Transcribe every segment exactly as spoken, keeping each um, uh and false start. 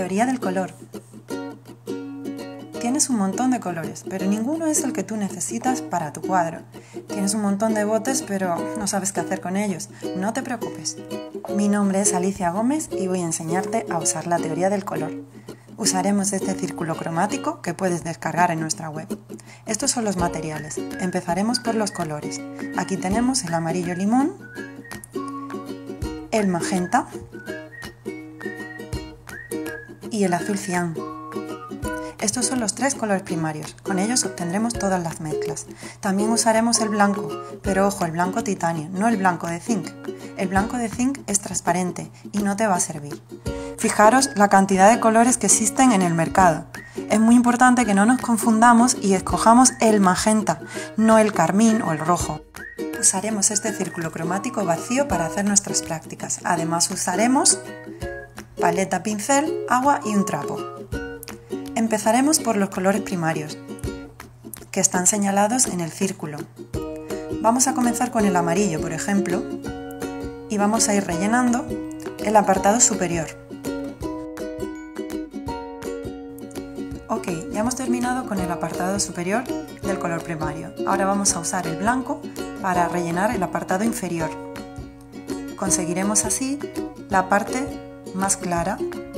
Teoría del color. Tienes un montón de colores, pero ninguno es el que tú necesitas para tu cuadro. Tienes un montón de botes, pero no sabes qué hacer con ellos. No te preocupes. Mi nombre es Alicia Gómez y voy a enseñarte a usar la teoría del color. Usaremos este círculo cromático que puedes descargar en nuestra web. Estos son los materiales. Empezaremos por los colores. Aquí tenemos el amarillo limón, el magenta y el azul cian. Estos son los tres colores primarios, con ellos obtendremos todas las mezclas. También usaremos el blanco, pero ojo, el blanco titanio, no el blanco de zinc. El blanco de zinc es transparente y no te va a servir. Fijaros la cantidad de colores que existen en el mercado. Es muy importante que no nos confundamos y escojamos el magenta, no el carmín o el rojo. Usaremos este círculo cromático vacío para hacer nuestras prácticas. Además usaremos paleta, pincel, agua y un trapo. Empezaremos por los colores primarios, que están señalados en el círculo. Vamos a comenzar con el amarillo, por ejemplo, y vamos a ir rellenando el apartado superior. Ok, ya hemos terminado con el apartado superior del color primario. Ahora vamos a usar el blanco para rellenar el apartado inferior. Conseguiremos así la parte más clara.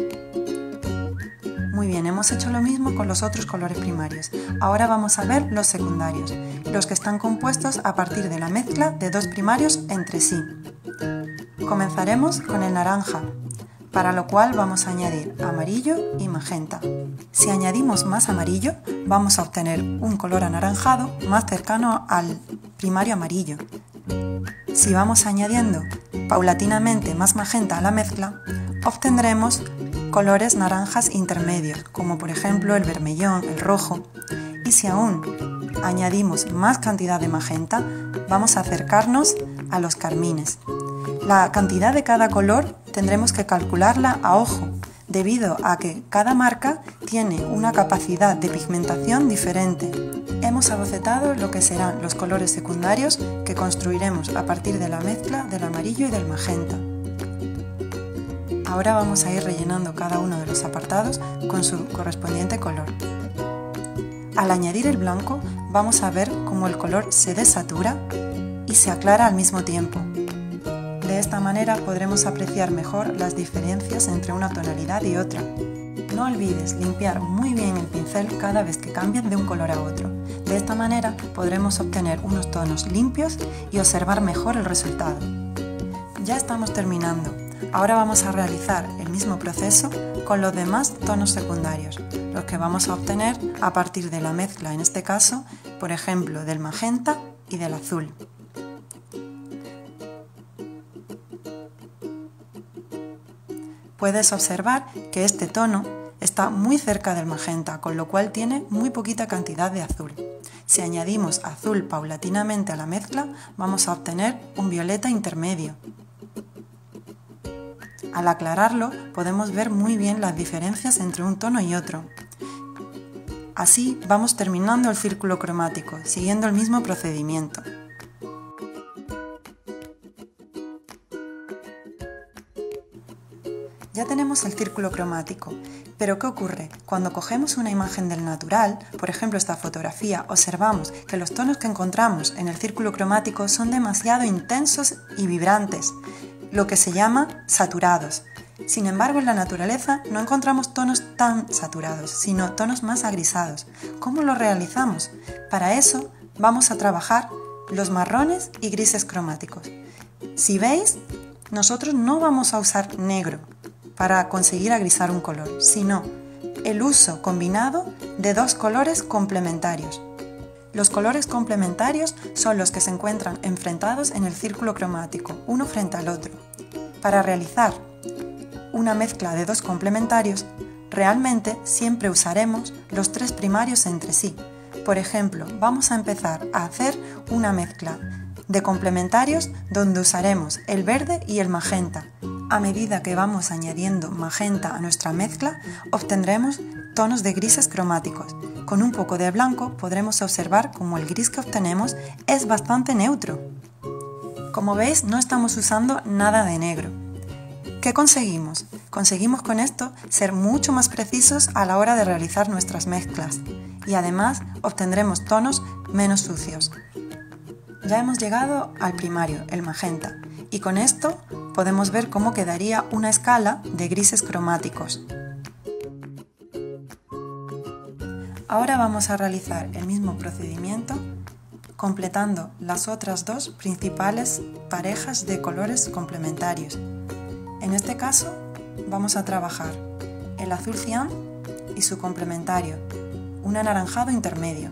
Muy bien, hemos hecho lo mismo con los otros colores primarios. Ahora vamos a ver los secundarios, los que están compuestos a partir de la mezcla de dos primarios entre sí. Comenzaremos con el naranja, para lo cual vamos a añadir amarillo y magenta. Si añadimos más amarillo, vamos a obtener un color anaranjado más cercano al primario amarillo. Si vamos añadiendo paulatinamente más magenta a la mezcla, obtendremos colores naranjas intermedios, como por ejemplo el vermellón, el rojo. Y si aún añadimos más cantidad de magenta, vamos a acercarnos a los carmines. La cantidad de cada color tendremos que calcularla a ojo, debido a que cada marca tiene una capacidad de pigmentación diferente. Hemos abocetado lo que serán los colores secundarios que construiremos a partir de la mezcla del amarillo y del magenta. Ahora vamos a ir rellenando cada uno de los apartados con su correspondiente color. Al añadir el blanco, vamos a ver cómo el color se desatura y se aclara al mismo tiempo. De esta manera podremos apreciar mejor las diferencias entre una tonalidad y otra. No olvides limpiar muy bien el pincel cada vez que cambien de un color a otro. De esta manera podremos obtener unos tonos limpios y observar mejor el resultado. Ya estamos terminando. Ahora vamos a realizar el mismo proceso con los demás tonos secundarios, los que vamos a obtener a partir de la mezcla, en este caso, por ejemplo, del magenta y del azul. Puedes observar que este tono está muy cerca del magenta, con lo cual tiene muy poquita cantidad de azul. Si añadimos azul paulatinamente a la mezcla, vamos a obtener un violeta intermedio. Al aclararlo, podemos ver muy bien las diferencias entre un tono y otro. Así vamos terminando el círculo cromático, siguiendo el mismo procedimiento. Ya tenemos el círculo cromático, pero ¿qué ocurre? Cuando cogemos una imagen del natural, por ejemplo esta fotografía, observamos que los tonos que encontramos en el círculo cromático son demasiado intensos y vibrantes, lo que se llama saturados. Sin embargo, en la naturaleza no encontramos tonos tan saturados, sino tonos más agrisados. ¿Cómo lo realizamos? Para eso vamos a trabajar los marrones y grises cromáticos. Si veis, nosotros no vamos a usar negro para conseguir agrisar un color, sino el uso combinado de dos colores complementarios. Los colores complementarios son los que se encuentran enfrentados en el círculo cromático, uno frente al otro. Para realizar una mezcla de dos complementarios, realmente siempre usaremos los tres primarios entre sí. Por ejemplo, vamos a empezar a hacer una mezcla de complementarios donde usaremos el verde y el magenta. A medida que vamos añadiendo magenta a nuestra mezcla, obtendremos tonos de grises cromáticos. Con un poco de blanco podremos observar cómo el gris que obtenemos es bastante neutro. Como veis, no estamos usando nada de negro. ¿Qué conseguimos? Conseguimos con esto ser mucho más precisos a la hora de realizar nuestras mezclas y además obtendremos tonos menos sucios. Ya hemos llegado al primario, el magenta, y con esto podemos ver cómo quedaría una escala de grises cromáticos. Ahora vamos a realizar el mismo procedimiento completando las otras dos principales parejas de colores complementarios. En este caso vamos a trabajar el azul cian y su complementario, un anaranjado intermedio.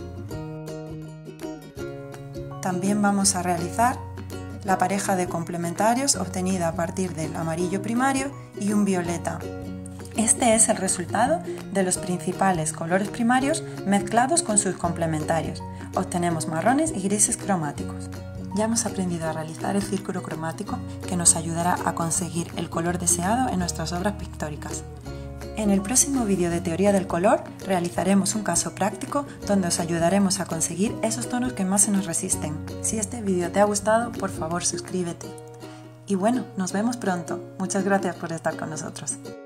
También vamos a realizar la pareja de complementarios obtenida a partir del amarillo primario y un violeta. Este es el resultado de los principales colores primarios mezclados con sus complementarios. Obtenemos marrones y grises cromáticos. Ya hemos aprendido a realizar el círculo cromático que nos ayudará a conseguir el color deseado en nuestras obras pictóricas. En el próximo vídeo de teoría del color realizaremos un caso práctico donde os ayudaremos a conseguir esos tonos que más se nos resisten. Si este vídeo te ha gustado, por favor suscríbete. Y bueno, nos vemos pronto. Muchas gracias por estar con nosotros.